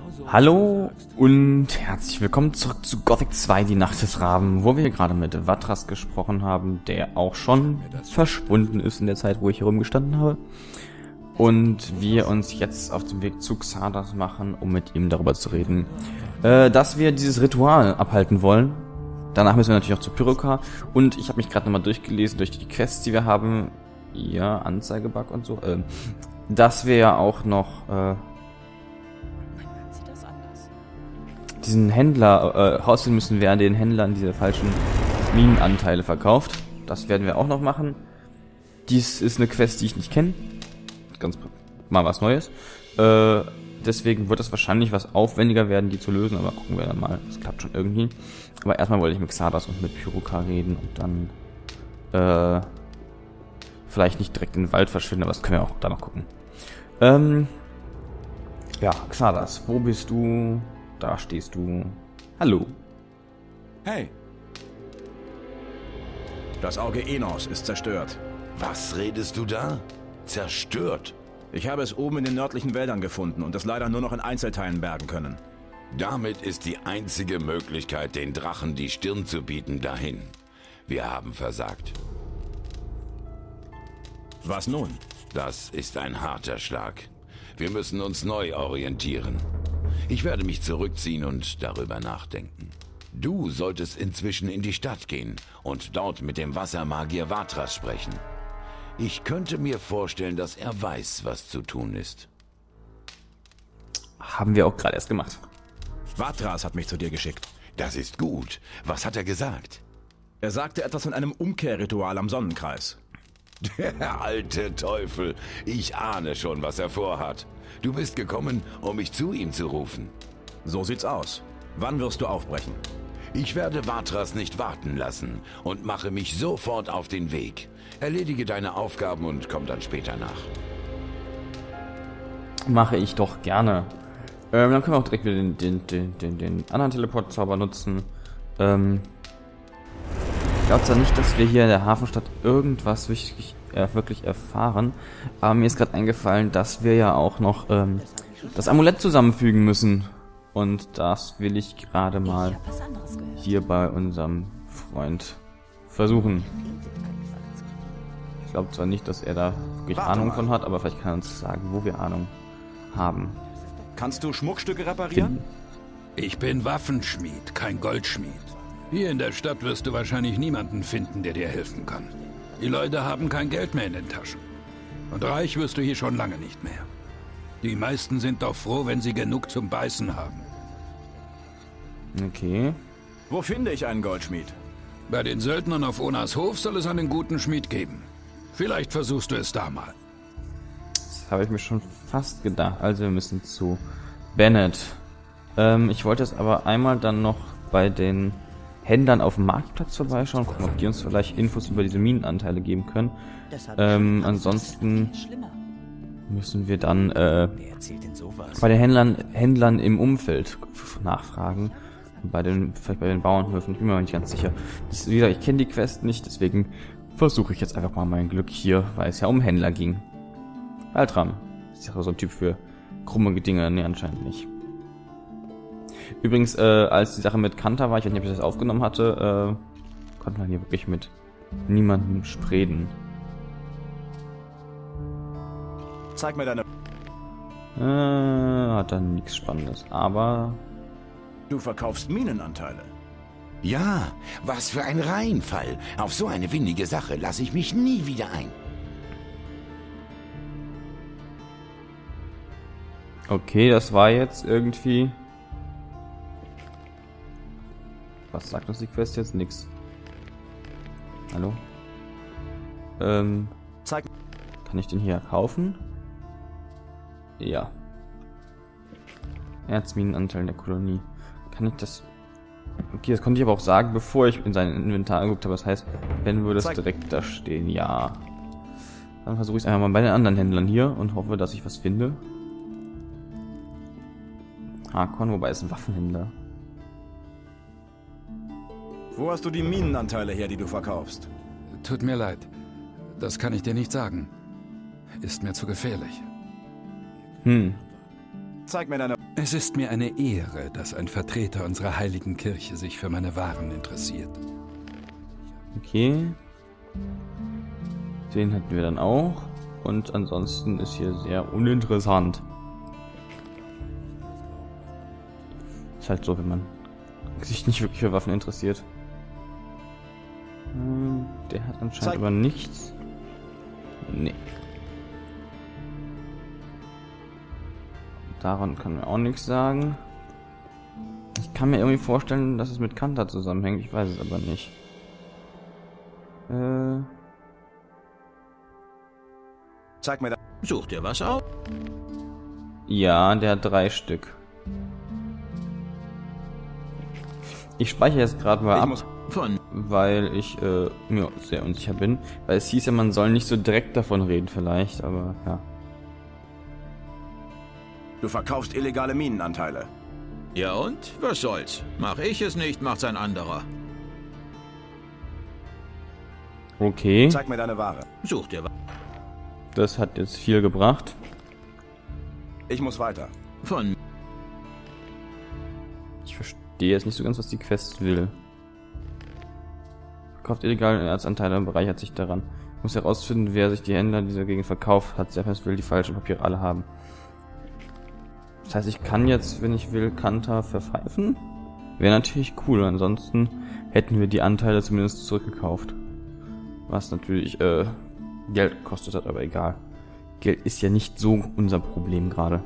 Hallo und herzlich willkommen zurück zu Gothic 2, die Nacht des Raben, wo wir gerade mit Vatras gesprochen haben, der auch schon verschwunden ist in der Zeit, wo ich hier rumgestanden habe. Und wir uns jetzt auf den Weg zu Xardas machen, um mit ihm darüber zu reden, dass wir dieses Ritual abhalten wollen. Danach müssen wir natürlich auch zu Pyrrhokar. Und ich habe mich gerade nochmal durchgelesen durch die Quests, die wir haben. Ja, Anzeigebug und so. Dass wir ja auch noch diesen Händler rausfinden müssen, wer den Händlern diese falschen Minenanteile verkauft. Das werden wir auch noch machen. Dies ist eine Quest, die ich nicht kenne. Ganz mal was Neues. Deswegen wird es wahrscheinlich was aufwendiger werden, die zu lösen, aber gucken wir dann mal. Das klappt schon irgendwie. Aber erstmal wollte ich mit Xardas und mit Pyrrhokar reden und dann vielleicht nicht direkt in den Wald verschwinden, aber das können wir auch da noch gucken. Ja, Xardas, wo bist du? Da stehst du. Hallo. Hey. Das Auge Enos ist zerstört. Was redest du da? Zerstört? Ich habe es oben in den nördlichen Wäldern gefunden und es leider nur noch in Einzelteilen bergen können. Damit ist die einzige Möglichkeit, den Drachen die Stirn zu bieten, dahin. Wir haben versagt. Was nun? Das ist ein harter Schlag. Wir müssen uns neu orientieren. Ich werde mich zurückziehen und darüber nachdenken. Du solltest inzwischen in die Stadt gehen und dort mit dem Wassermagier Vatras sprechen. Ich könnte mir vorstellen, dass er weiß, was zu tun ist. Haben wir auch gerade erst gemacht. Vatras hat mich zu dir geschickt. Das ist gut. Was hat er gesagt? Er sagte etwas von einem Umkehrritual am Sonnenkreis. Der alte Teufel. Ich ahne schon, was er vorhat. Du bist gekommen, um mich zu ihm zu rufen. So sieht's aus. Wann wirst du aufbrechen? Ich werde Vatras nicht warten lassen und mache mich sofort auf den Weg. Erledige deine Aufgaben und komm dann später nach. Mache ich doch gerne. Dann können wir auch direkt wieder den anderen Teleportzauber nutzen. Ich glaube zwar nicht, dass wir hier in der Hafenstadt irgendwas wirklich erfahren, aber mir ist gerade eingefallen, dass wir ja auch noch das Amulett zusammenfügen müssen. Und das will ich gerade mal hier bei unserem Freund versuchen. Ich glaube zwar nicht, dass er da wirklich Ahnung von hat, aber vielleicht kann er uns sagen, wo wir Ahnung haben. Kannst du Schmuckstücke reparieren? Ich bin Waffenschmied, kein Goldschmied. Hier in der Stadt wirst du wahrscheinlich niemanden finden, der dir helfen kann. Die Leute haben kein Geld mehr in den Taschen. Und reich wirst du hier schon lange nicht mehr. Die meisten sind doch froh, wenn sie genug zum Beißen haben. Okay. Wo finde ich einen Goldschmied? Bei den Söldnern auf Onas Hof soll es einen guten Schmied geben. Vielleicht versuchst du es da mal. Das habe ich mir schon fast gedacht. Also wir müssen zu Bennett. Ich wollte es aber einmal dann noch bei den Händlern auf dem Marktplatz vorbeischauen, gucken, ob die uns vielleicht Infos über diese Minenanteile geben können. Ansonsten müssen wir dann bei den Händlern im Umfeld nachfragen. Vielleicht bei den Bauernhöfen, ich bin mir nicht ganz sicher. Wie gesagt, ich kenne die Quest nicht, deswegen versuche ich jetzt einfach mal mein Glück hier, weil es ja um Händler ging. Altram. Ist ja so ein Typ für krumme Dinge, ne, anscheinend nicht. Übrigens, als die Sache mit Kanta war, ich weiß nicht, ob ich das aufgenommen hatte, konnte man hier wirklich mit niemandem sprechen. Zeig mir deine... Hat dann nichts Spannendes, aber... Du verkaufst Minenanteile. Ja, was für ein Reinfall. Auf so eine windige Sache lasse ich mich nie wieder ein. Okay, das war jetzt irgendwie... Was sagt uns die Quest jetzt? Nix. Hallo? Zeig... Kann ich den hier kaufen? Ja. Erzminenanteil der Kolonie. Kann ich das... Okay, das konnte ich aber auch sagen, bevor ich in sein Inventar angeguckt habe. Das heißt, wenn würde es direkt da stehen, ja. Dann versuche ich es einfach mal bei den anderen Händlern hier und hoffe, dass ich was finde. Hakon, wobei es ein Waffenhändler. Wo hast du die Minenanteile her, die du verkaufst? Tut mir leid. Das kann ich dir nicht sagen. Ist mir zu gefährlich. Zeig mir deine... Es ist mir eine Ehre, dass ein Vertreter unserer heiligen Kirche sich für meine Waren interessiert. Okay. Den hatten wir dann auch. Und ansonsten ist hier sehr uninteressant. Ist halt so, wenn man sich nicht wirklich für Waffen interessiert. Der hat anscheinend aber nichts. Nee. Daran kann mir auch nichts sagen. Ich kann mir irgendwie vorstellen, dass es mit Kanter zusammenhängt. Ich weiß es aber nicht. Zeig mir da... Such dir was auf. Ja, der hat 3 Stück. Ich speichere jetzt gerade mal ab, weil ich mir sehr unsicher bin. Weil es hieß ja, man soll nicht so direkt davon reden vielleicht, aber ja. Du verkaufst illegale Minenanteile. Ja und? Was soll's? Mach ich es nicht, macht's ein anderer. Okay, Zeig mir deine Ware. Such dir was. das hat jetzt viel gebracht. Ich muss weiter. Von Ich verstehe jetzt nicht so ganz, was die Quest will. Verkauft illegale Erzanteile und bereichert sich daran. Muss herausfinden, wer sich die Händler dieser Gegend verkauft hat. Serpens will die falschen Papiere alle haben. Das heißt, ich kann jetzt, wenn ich will, Kanter verpfeifen. Wäre natürlich cool. Ansonsten hätten wir die Anteile zumindest zurückgekauft. Was natürlich Geld gekostet hat, aber egal. Geld ist ja nicht so unser Problem gerade.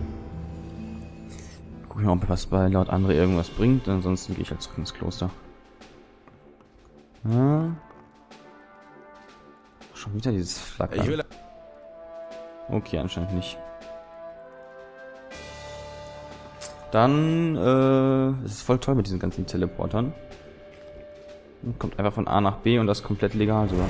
Gucken wir mal, ob was bei laut andere irgendwas bringt. Ansonsten gehe ich halt zurück ins Kloster. Ja. Schon wieder dieses Flackern. Okay, anscheinend nicht. Dann, es ist voll toll mit diesen ganzen Teleportern. Man kommt einfach von A nach B und das ist komplett legal sogar.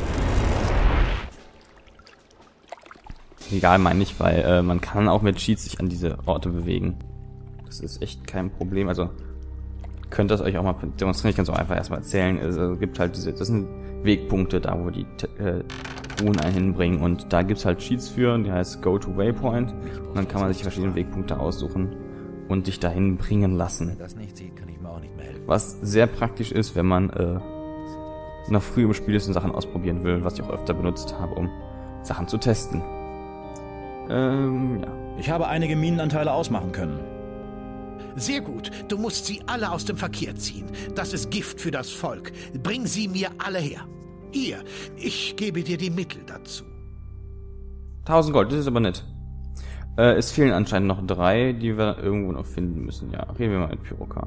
Legal meine ich, weil man kann auch mit Cheats sich an diese Orte bewegen. Das ist echt kein Problem. Also könnt das euch auch mal demonstrieren. Ich kann es auch einfach erstmal erzählen. Es gibt halt diese, das sind Wegpunkte, da wo die Ruhen einen hinbringen. Und da gibt es halt Cheats für, die heißt Go to Waypoint. Und dann kann man sich verschiedene Wegpunkte aussuchen und dich dahin bringen lassen. das nicht sieht, kann ich mir auch nicht mehr helfen. Was sehr praktisch ist, wenn man noch früh im Spiel ist und Sachen ausprobieren will, was ich auch öfter benutzt habe, um Sachen zu testen. Ja. Ich habe einige Minenanteile ausmachen können. Sehr gut. Du musst sie alle aus dem Verkehr ziehen. Das ist Gift für das Volk. Bring sie mir alle her. Hier, ich gebe dir die Mittel dazu. 1000 Gold, das ist aber nett. Es fehlen anscheinend noch 3, die wir irgendwo noch finden müssen. Ja, reden wir mal mit Pyrokar.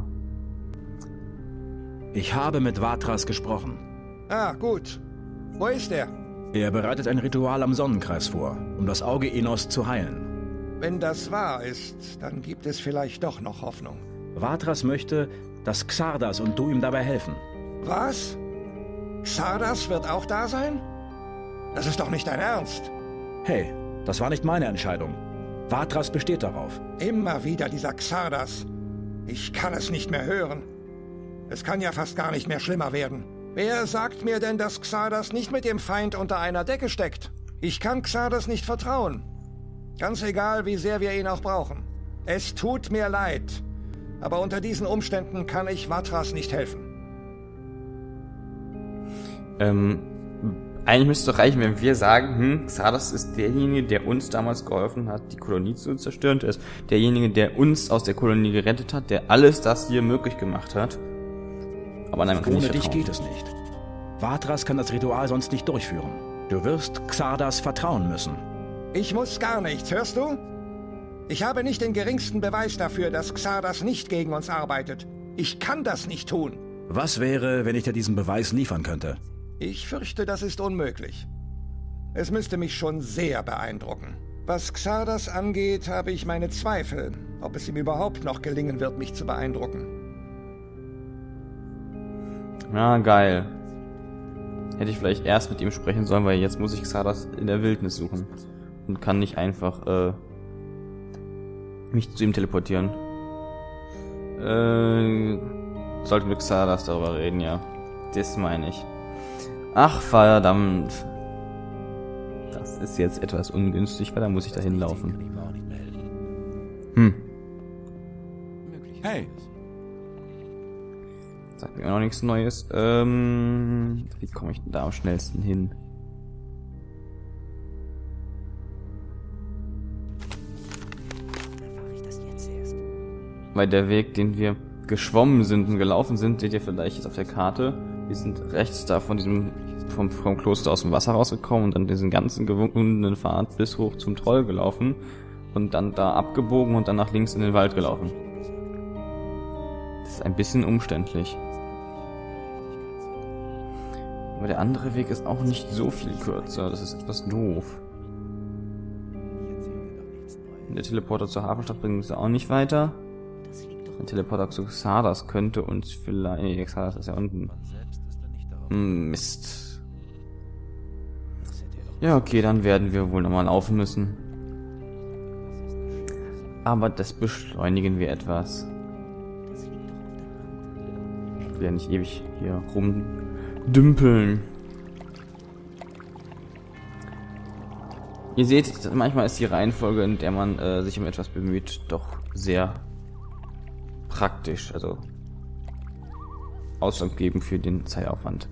Ich habe mit Vatras gesprochen. Ah, gut. Wo ist er? Er bereitet ein Ritual am Sonnenkreis vor, um das Auge Enos zu heilen. Wenn das wahr ist, dann gibt es vielleicht doch noch Hoffnung. Vatras möchte, dass Xardas und du ihm dabei helfen. Was? Xardas wird auch da sein? Das ist doch nicht dein Ernst. Hey, das war nicht meine Entscheidung. Vatras besteht darauf. Immer wieder dieser Xardas. Ich kann es nicht mehr hören. Es kann ja fast gar nicht mehr schlimmer werden. Wer sagt mir denn, dass Xardas nicht mit dem Feind unter einer Decke steckt? Ich kann Xardas nicht vertrauen. Ganz egal, wie sehr wir ihn auch brauchen. Es tut mir leid. Aber unter diesen Umständen kann ich Vatras nicht helfen. Eigentlich müsste es doch reichen, wenn wir sagen, Xardas ist derjenige, der uns damals geholfen hat, die Kolonie zu zerstören. Er ist derjenige, der uns aus der Kolonie gerettet hat, der alles das hier möglich gemacht hat. Aber nein, man kann Ohne nicht dich vertrauen. geht es nicht. Vatras kann das Ritual sonst nicht durchführen. Du wirst Xardas vertrauen müssen. Ich muss gar nichts, hörst du? Ich habe nicht den geringsten Beweis dafür, dass Xardas nicht gegen uns arbeitet. Ich kann das nicht tun. Was wäre, wenn ich dir diesen Beweis liefern könnte? Ich fürchte, das ist unmöglich. Es müsste mich schon sehr beeindrucken. Was Xardas angeht, habe ich meine Zweifel, ob es ihm überhaupt noch gelingen wird, mich zu beeindrucken. Ja, geil. Hätte ich vielleicht erst mit ihm sprechen sollen, weil jetzt muss ich Xardas in der Wildnis suchen. Und kann nicht einfach, mich zu ihm teleportieren. Sollten wir Xardas darüber reden, ja. Das meine ich. Ach, verdammt. Das ist jetzt etwas ungünstig, weil da muss ich da hinlaufen. Hey. Sagt mir auch noch nichts Neues. Wie komme ich denn da am schnellsten hin? Weil der Weg, den wir geschwommen sind und gelaufen sind, seht ihr vielleicht jetzt auf der Karte. Wir sind rechts da von diesem vom Kloster aus dem Wasser rausgekommen und dann diesen ganzen gewundenen Pfad bis hoch zum Troll gelaufen und dann da abgebogen und dann nach links in den Wald gelaufen. Das ist ein bisschen umständlich. Aber der andere Weg ist auch nicht so viel kürzer. Das ist etwas doof. Der Teleporter zur Hafenstadt bringt uns ja auch nicht weiter. Der Teleporter zu Xardas könnte uns vielleicht... Nee, Xardas ist ja unten. Mist. Ja, okay, dann werden wir wohl nochmal laufen müssen. Aber das beschleunigen wir etwas. Ich will ja nicht ewig hier rumdümpeln. Ihr seht, manchmal ist die Reihenfolge, in der man sich um etwas bemüht, doch sehr praktisch, also ausschlaggebend für den Zeitaufwand.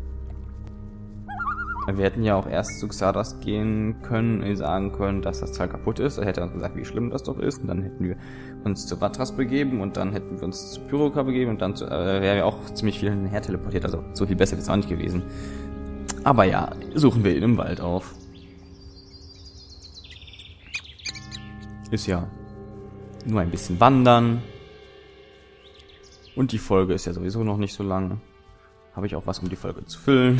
Wir hätten ja auch erst zu Xardas gehen können und sagen können, dass das Teil kaputt ist. Er hätte uns gesagt, wie schlimm das doch ist. Und dann hätten wir uns zu Vatras begeben und dann hätten wir uns zu Pyroka begeben und dann wäre ja auch ziemlich viel hinher teleportiert. Also so viel besser wäre es auch nicht gewesen. Aber ja, suchen wir ihn im Wald auf. Ist ja nur ein bisschen wandern. Und die Folge ist ja sowieso noch nicht so lang. Habe ich auch was, um die Folge zu füllen.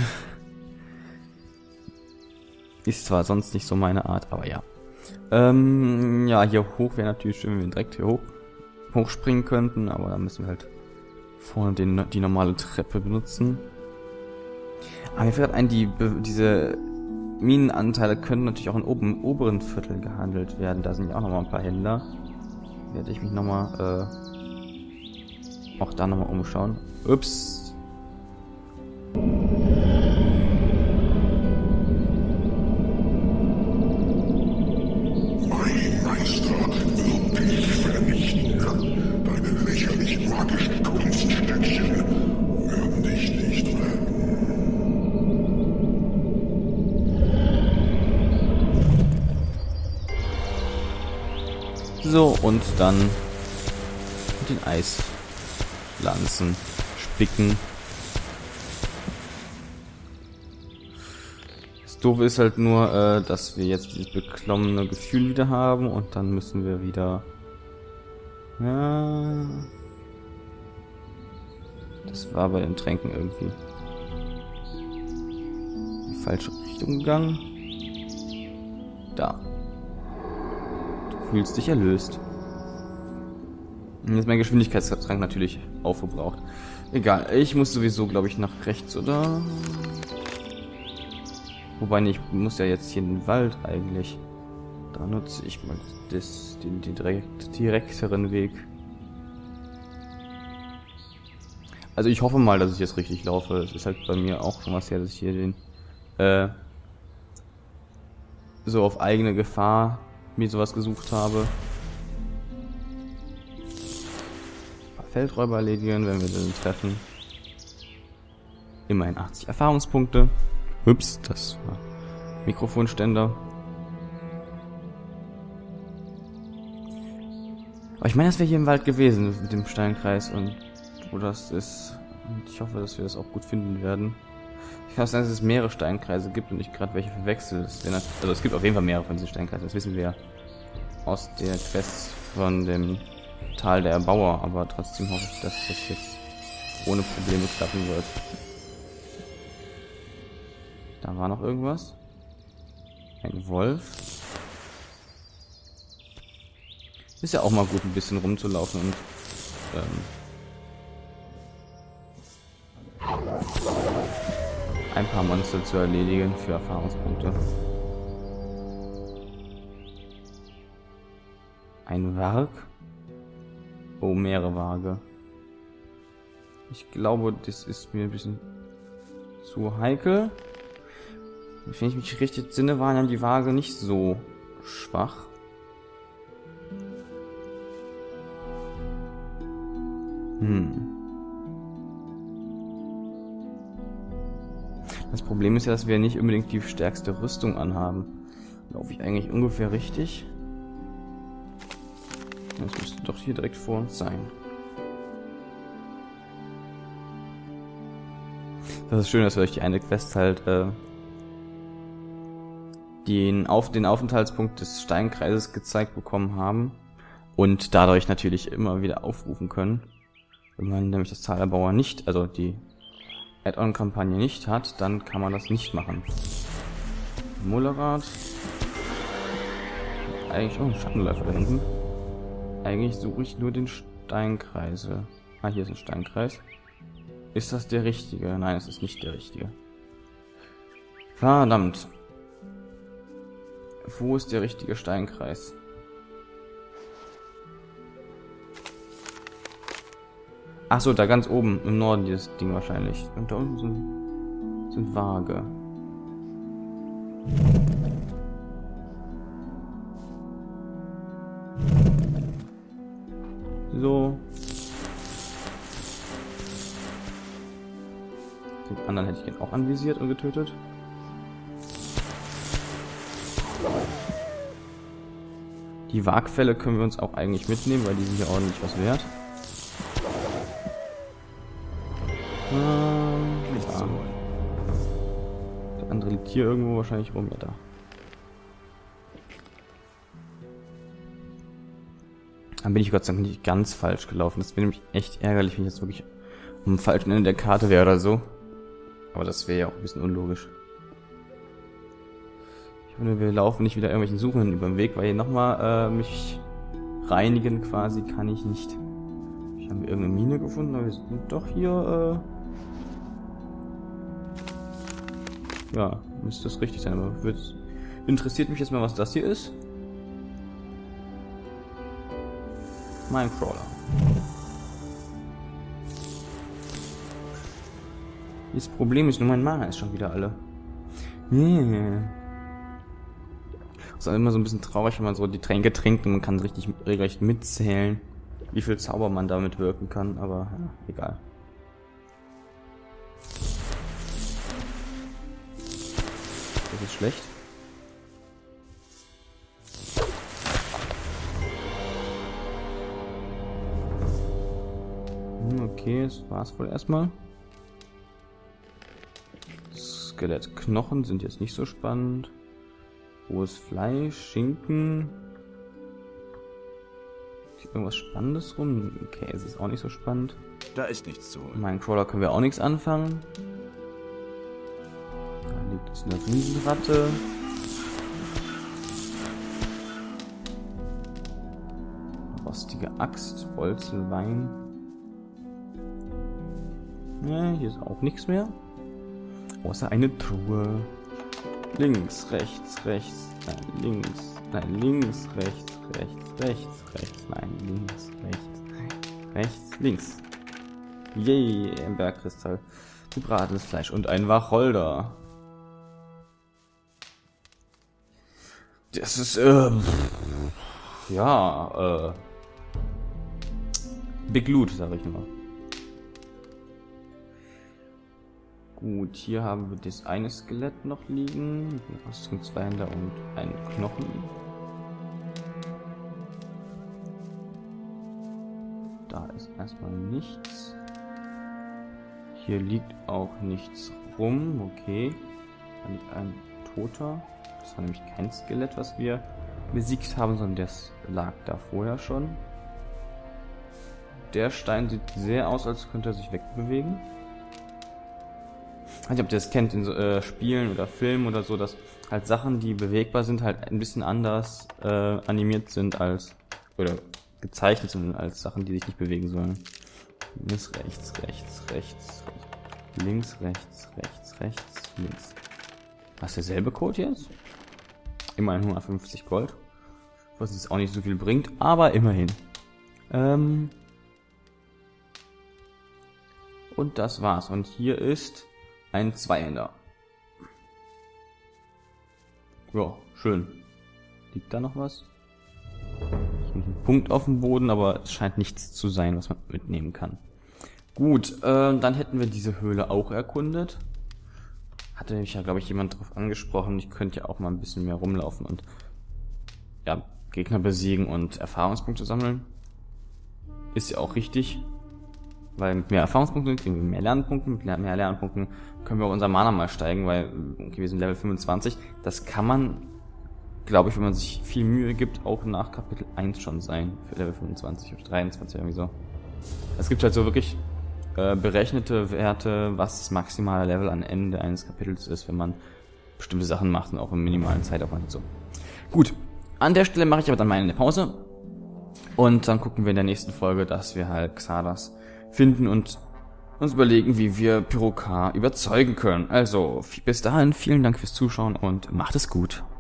Ist zwar sonst nicht so meine Art, aber ja. Ja, hier hoch wäre natürlich schön, wenn wir direkt hier hochspringen könnten, aber dann müssen wir halt vorne die normale Treppe benutzen. Aber mir fällt ein, diese Minenanteile können natürlich auch in oberen Viertel gehandelt werden. Da sind ja auch nochmal ein paar Händler. Werde ich mich nochmal auch da nochmal umschauen. Ups. So, und dann den Eispflanzen spicken. Das Doofe ist halt nur, dass wir jetzt dieses beklommene Gefühl wieder haben und dann müssen wir wieder... Ja... Das war bei den Tränken irgendwie in die falsche Richtung gegangen. Da. Fühlst dich erlöst. Und jetzt ist mein Geschwindigkeitstrank natürlich aufgebraucht. Egal, ich muss sowieso, glaube ich, nach rechts, oder? Wobei, nee, ich muss ja jetzt hier in den Wald eigentlich. Da nutze ich mal den direkteren Weg. Also ich hoffe mal, dass ich jetzt richtig laufe. Es ist halt bei mir auch schon was her, dass ich hier den so auf eigene Gefahr mir sowas gesucht habe. Ein paar Feldräuber erledigen, wenn wir den treffen. Immerhin 80 Erfahrungspunkte. Ups, das war Mikrofonständer. Aber ich meine, das wäre hier im Wald gewesen mit dem Steinkreis und wo das ist. Und ich hoffe, dass wir das auch gut finden werden. Ich kann sagen, dass es mehrere Steinkreise gibt und ich gerade welche verwechsel. Also es gibt auf jeden Fall mehrere von diesen Steinkreisen, das wissen wir ja aus der Quest von dem Tal der Erbauer, aber trotzdem hoffe ich, dass das jetzt ohne Probleme klappen wird. Da war noch irgendwas. Ein Wolf. Ist ja auch mal gut, ein bisschen rumzulaufen und ein paar Monster zu erledigen für Erfahrungspunkte. Ein Warg? Oh, mehrere Warge. Ich glaube, das ist mir ein bisschen zu heikel. Wenn ich mich richtig entsinne, waren ja die Warge nicht so schwach. Das Problem ist ja, dass wir nicht unbedingt die stärkste Rüstung anhaben. Laufe ich eigentlich ungefähr richtig? Das müsste doch hier direkt vor uns sein. Das ist schön, dass wir euch die eine Quest halt den Aufenthaltspunkt des Steinkreises gezeigt bekommen haben und dadurch natürlich immer wieder aufrufen können. Wenn man nämlich das Zahlerbauer nicht, also die Add-on-Kampagne nicht hat, dann kann man das nicht machen. Mullerrad. Eigentlich auch ein Schattenläufer da hinten. Eigentlich suche ich nur den Steinkreisel. Ah, hier ist ein Steinkreis. Ist das der richtige? Nein, es ist nicht der richtige. Verdammt. Wo ist der richtige Steinkreis? Ach so, da ganz oben im Norden dieses Ding wahrscheinlich. Und da unten sind Waage. So. Den anderen hätte ich ihn auch anvisiert und getötet. Die Wagfälle können wir uns auch eigentlich mitnehmen, weil die sind ja ordentlich was wert. Nichts zu holen. Der andere liegt hier irgendwo wahrscheinlich rum, ja da. Dann bin ich Gott sei Dank nicht ganz falsch gelaufen. Das wäre nämlich echt ärgerlich, wenn ich jetzt wirklich am falschen Ende der Karte wäre oder so. Aber das wäre ja auch ein bisschen unlogisch. Ich finde, wir laufen nicht wieder irgendwelchen Suchenden über den Weg, weil hier nochmal mich reinigen quasi kann ich nicht. Ich habe irgendeine Mine gefunden, aber wir sind doch hier. Ja, müsste das richtig sein, aber interessiert mich jetzt mal, was das hier ist. Minecrawler. Das Problem ist nur, mein Mana ist schon wieder alle. Das ist immer so ein bisschen traurig, wenn man so die Tränke trinkt und man kann richtig regelrecht mitzählen, wie viel Zauber man damit wirken kann, aber ja, egal. Das ist schlecht. Okay, das war's wohl erstmal. Skelettknochen sind jetzt nicht so spannend. Rohes Fleisch, Schinken. Ist irgendwas Spannendes rum? Käse ist auch nicht so spannend. Da ist nichts zu holen. Minecrawler können wir auch nichts anfangen. Da liegt jetzt eine Riesenratte. Rostige Axt, Bolzenwein. Ja, hier ist auch nichts mehr. Außer eine Truhe. Links, rechts, rechts, nein, links, rechts, nein, links, rechts, links. Yay, ein Bergkristall. Gebratenes Fleisch und ein Wacholder. Das ist, ja, Big Loot, sag ich mal. Gut, hier haben wir das eine Skelett noch liegen. Was sind 2 Hände und ein Knochen. Da ist erstmal nichts. Hier liegt auch nichts rum. Okay. Da liegt ein Toter. Das war nämlich kein Skelett, was wir besiegt haben, sondern das lag da vorher schon. Der Stein sieht sehr aus, als könnte er sich wegbewegen. Ich weiß nicht, ob ihr das kennt in so, Spielen oder Filmen oder so, dass halt Sachen, die bewegbar sind, halt ein bisschen anders animiert sind als, oder gezeichnet sind als Sachen, die sich nicht bewegen sollen. Links, rechts, rechts, rechts, links, rechts, rechts, rechts, links. Was, derselbe Code jetzt? Immerhin 150 Gold. Was jetzt auch nicht so viel bringt, aber immerhin. Und das war's. Und hier ist ein Zweihänder. Ja, schön. Liegt da noch was? Hier ein Punkt auf dem Boden, aber es scheint nichts zu sein, was man mitnehmen kann. Gut, dann hätten wir diese Höhle auch erkundet. Hatte mich ja, glaube ich, jemand drauf angesprochen. Ich könnte ja auch mal ein bisschen mehr rumlaufen und ja, Gegner besiegen und Erfahrungspunkte sammeln. Ist ja auch richtig. Weil mit mehr Erfahrungspunkten kriegen wir mehr Lernpunkten. Mit mehr Lernpunkten können wir auch unser Mana mal steigen, weil okay, wir sind Level 25. Das kann man, glaube ich, wenn man sich viel Mühe gibt, auch nach Kapitel 1 schon sein. Für Level 25 oder 23 irgendwie so. Es gibt halt so wirklich berechnete Werte, was das maximale Level am Ende eines Kapitels ist, wenn man bestimmte Sachen macht und auch im minimalen Zeitaufwand und so. Gut, an der Stelle mache ich aber dann mal eine Pause und dann gucken wir in der nächsten Folge, dass wir halt Xardas finden und uns überlegen, wie wir Pyrokar überzeugen können. Also, bis dahin, vielen Dank fürs Zuschauen und macht es gut.